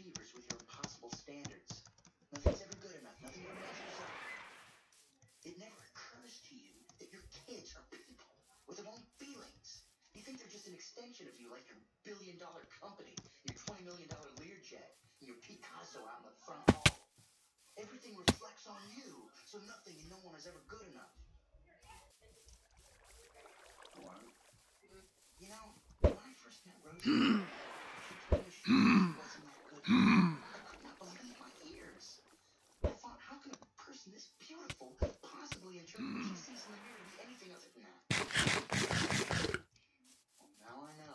achievers with your impossible standards. Nothing's ever good enough. Nothing ever measures up. It never occurs to you that your kids are people with their own feelings. You think they're just an extension of you, like your billion-dollar company, your $20 million Learjet, and your Picasso out in the front hall. Everything reflects on you, so nothing and no one is ever good enough. What? You know, when I first met Rosie, she told me she wasn't that good enough. I could not believe my ears. I thought, how can a person this beautiful possibly interpret what she sees in the mirror to be anything other than that? Well, now I know.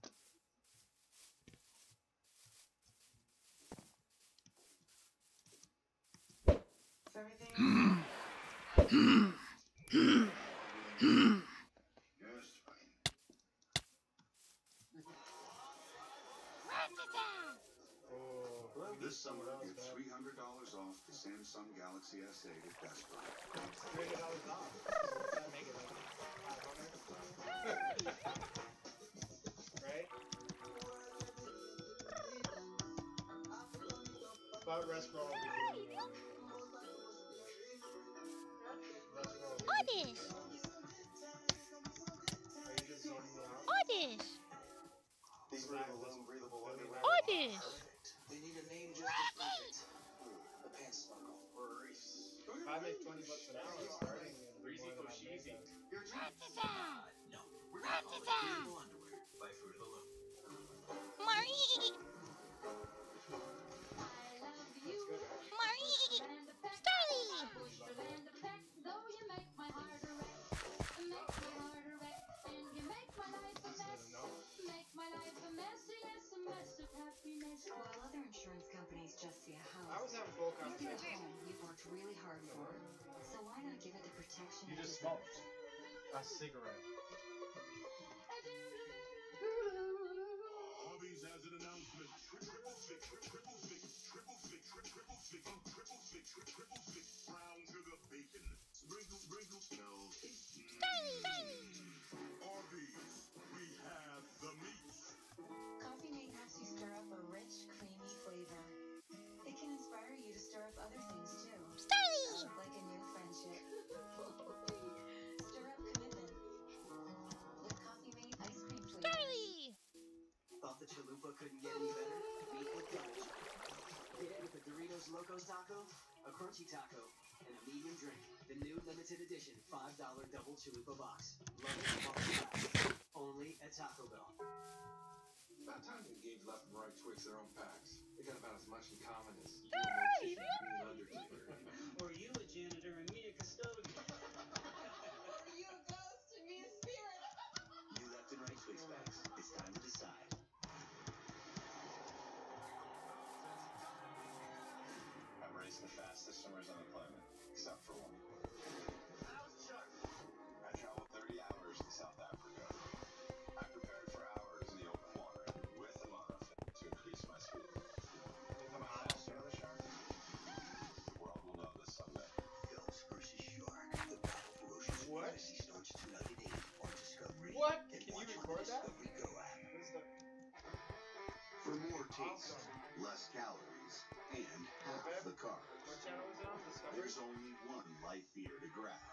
Is everything okay? Just fine. This summer, get $300 off the Samsung Galaxy S8 at Best Buy. $300 off. What's that make it, like 500? Right? But Rescroll will be doing Oddish! Are you just zoning me out? Oddish! These breathable, unbreathable underwear. Oddish! They need a name just as perfect. The pants snorkel. Or a reefs. If I make $20 an hour starting in Breezy for cheesy. You're Ratata! no. We're gonna call it Ratata! breathable underwear by Fruit of the Loom. Marie! Marie! Starly! While other insurance companies just see a I house, was having full you get a conversation. home you've worked really hard for. So why not give it the protection You it just deserves? smoked a cigarette. Hobbies has an announcement. Triple fix. Brown sugar bacon. Sprinkle, smells. Arby's, we have the meat. Coffee Mate helps you stir up a rich, creamy flavor. It can inspire you to stir up other things too. Starly! Like a new friendship. Stir up commitment. With Coffee Mate ice cream flavor. Starly! Thought the chalupa couldn't get any better? Meet with Double Chalupa. Hit it with the Doritos Locos Taco, a Crunchy Taco, and a medium drink. The new limited edition $5 Double Chalupa box. Love it while it lasts. Only at Taco Bell. About time to engage left and right twigs their own packs. They got about as much in common as you Hey, and an Undertaker. Or you a janitor and me a custodian. Or you a ghost and me a spirit. New left and right Twix bags. It's time to decide. I'm racing the fastest swimmers on the planet, except for one. I traveled 30 hours in South Africa. I prepared for hours in the open water with a monofin to increase my speed. Am I faster than the shark? The world will know this someday. Phelps versus Shark. The battle for ocean What? supremacy starts tonight at 8 on Discovery. What? And Can you watch on record the that? Discovery Go app. What's the... For more taste, Awesome. less calories, and half the carbs. What channel is it on? Discovery? There's only one life beer to grab.